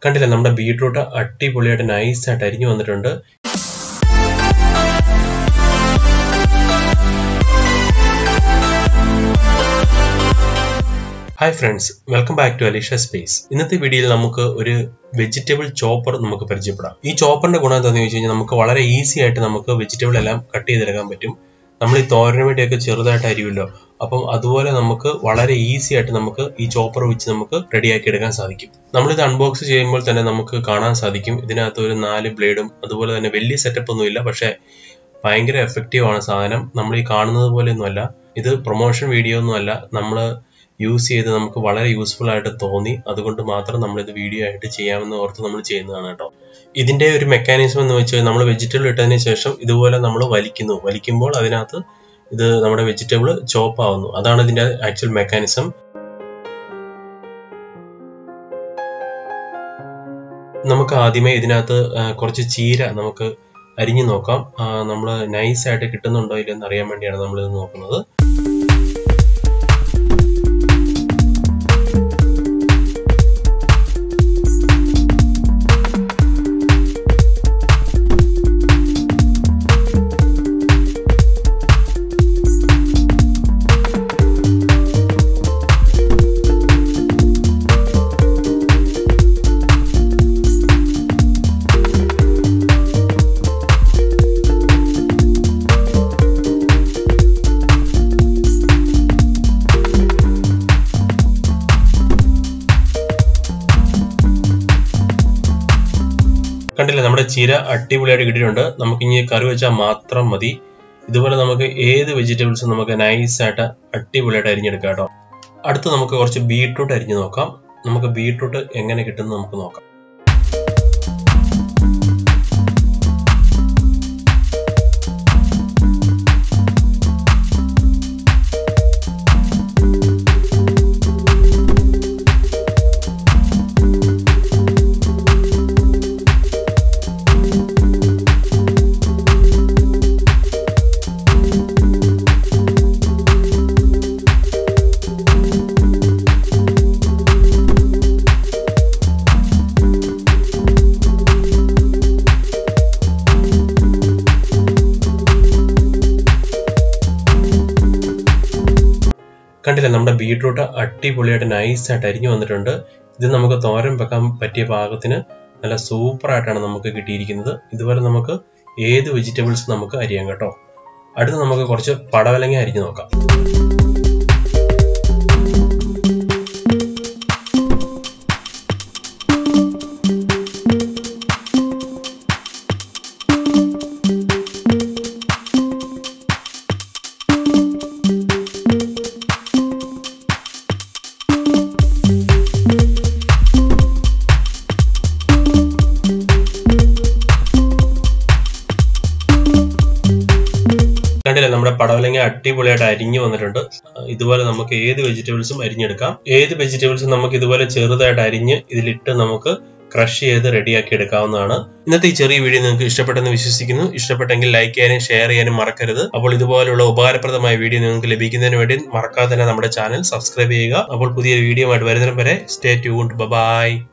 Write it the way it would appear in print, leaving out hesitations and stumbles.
കണ്ടില്ല നമ്മുടെ ബീട്രൂട്ട് അടിപൊളിയായിട്ട് നൈസായിട്ട് അരിഞ്ഞു വന്നിട്ടുണ്ട്. Hi friends, welcome back to Alisha space. ഇന്നത്തെ വീഡിയോയിൽ നമുക്ക് ഒരു വെജിറ്റബിൾ ചോപ്പർ നമുക്ക് പരിചയപ്പെടാം. ഈ ചോപ്പറിന്റെ ഗുണം എന്താണെന്ന് ചോദിച്ചു കഴിഞ്ഞാൽ നമുക്ക് വളരെ ഈസി ആയിട്ട് നമുക്ക് വെജിറ്റബിൾ എല്ലാം കട്ട് ചെയ്തെടുക്കാൻ പറ്റും. നമ്മൾ ഈ തോരന് വേണ്ടിയൊക്കെ ചെറുതായിട്ട് അരിയുമല്ലോ, അപ്പം അതുപോലെ നമുക്ക് വളരെ ഈസി ആയിട്ട് നമുക്ക് ഈ ചോപ്പർ വെച്ച് നമുക്ക് റെഡിയാക്കി എടുക്കാൻ സാധിക്കും. നമ്മളിത് അൺബോക്സ് ചെയ്യുമ്പോൾ തന്നെ നമുക്ക് കാണാൻ സാധിക്കും ഇതിനകത്ത് ഒരു 4 ബ്ലേഡും അതുപോലെ തന്നെ വലിയ സെറ്റപ്പ് ഒന്നുമില്ല, പക്ഷെ ഭയങ്കര എഫക്റ്റീവ് ആണ് സാധനം. നമ്മൾ ഈ കാണുന്നത് പോലെയൊന്നുമല്ല, ഇത് പ്രൊമോഷൻ വീഡിയോ ഒന്നുമല്ല, നമ്മൾ യൂസ് ചെയ്ത് നമുക്ക് വളരെ യൂസ്ഫുൾ ആയിട്ട് തോന്നി, അതുകൊണ്ട് മാത്രം നമ്മളിത് വീഡിയോ ആയിട്ട് ചെയ്യാമെന്ന് ഓർത്ത് നമ്മൾ ചെയ്യുന്നതാണ് കേട്ടോ. ഇതിന്റെ ഒരു മെക്കാനിസം എന്ന് വെച്ചാൽ നമ്മൾ വെജിറ്റബിൾ ഇട്ടതിന് ശേഷം ഇതുപോലെ നമ്മൾ വലിക്കുമ്പോൾ അതിനകത്ത് ഇത് നമ്മുടെ വെജിറ്റബിൾ ചോപ്പ് ആവുന്നു. അതാണ് ഇതിന്റെ ആക്ച്വൽ മെക്കാനിസം. നമുക്ക് ആദ്യമേ ഇതിനകത്ത് കുറച്ച് ചീര നമുക്ക് അരിഞ്ഞു നോക്കാം. നമ്മൾ നൈസായിട്ട് കിട്ടുന്നുണ്ടോ ഇല്ലെന്ന് അറിയാൻ വേണ്ടിയാണ് നമ്മളിത് നോക്കുന്നത്. കണ്ടില്ല, നമ്മുടെ ചീര അടിപൊളിയായിട്ട് കിട്ടിയിട്ടുണ്ട്. നമുക്ക് ഇനി കറി വെച്ചാൽ മാത്രം മതി. ഇതുപോലെ നമുക്ക് ഏത് വെജിറ്റബിൾസും നമുക്ക് നൈസായിട്ട് അടിപൊളിയായിട്ട് അരിഞ്ഞെടുക്കാം കേട്ടോ. അടുത്ത് നമുക്ക് കുറച്ച് ബീട്രൂട്ട് അരിഞ്ഞു നോക്കാം. നമുക്ക് ബീട്രൂട്ട് എങ്ങനെ കിട്ടുമെന്ന് നമുക്ക് നോക്കാം. കണ്ടില്ല, നമ്മുടെ ബീട്രൂട്ട് അടിപൊളിയായിട്ട് നൈസായിട്ട് അരിഞ്ഞു വന്നിട്ടുണ്ട്. ഇത് നമുക്ക് തോരൻ വെക്കാൻ പറ്റിയ പാകത്തിന് നല്ല സൂപ്പറായിട്ടാണ് നമുക്ക് കിട്ടിയിരിക്കുന്നത്. ഇതുപോലെ നമുക്ക് ഏത് വെജിറ്റബിൾസ് നമുക്ക് അരിയാം കേട്ടോ. അടുത്ത് നമുക്ക് കുറച്ച് പടവലങ്ങ അരിഞ്ഞു നോക്കാം. കണ്ടില്ല, നമ്മുടെ പടവലങ്ങ അടിപൊളിയായിട്ട് അരിഞ്ഞു വന്നിട്ടുണ്ട്. ഇതുപോലെ നമുക്ക് ഏത് വെജിറ്റബിൾസും അരിഞ്ഞെടുക്കാം. ഏത് വെജിറ്റബിൾസും നമുക്ക് ഇതുപോലെ ചെറുതായിട്ട് അരിഞ്ഞ് ഇതിലിട്ട് നമുക്ക് ക്രഷ് ചെയ്ത് റെഡിയാക്കി എടുക്കാവുന്നതാണ്. ഇന്നത്തെ ഈ ചെറിയ വീഡിയോ നിങ്ങൾക്ക് ഇഷ്ടപ്പെട്ടെന്ന് വിശ്വസിക്കുന്നു. ഇഷ്ടപ്പെട്ടെങ്കിൽ ലൈക്ക് ചെയ്യാനും ഷെയർ ചെയ്യാനും മറക്കരുത്. അപ്പോൾ ഇതുപോലുള്ള ഉപകാരപ്രദമായ വീഡിയോ നിങ്ങൾക്ക് ലഭിക്കുന്നതിന് വേണ്ടി മറക്കാതെ തന്നെ നമ്മുടെ ചാനൽ സബ്സ്ക്രൈബ് ചെയ്യുക. അപ്പോൾ പുതിയൊരു വീഡിയോ ആയിട്ട് വരുന്നതിന് വരെ സ്റ്റേ ട്യൂൺഡ്. ബൈ.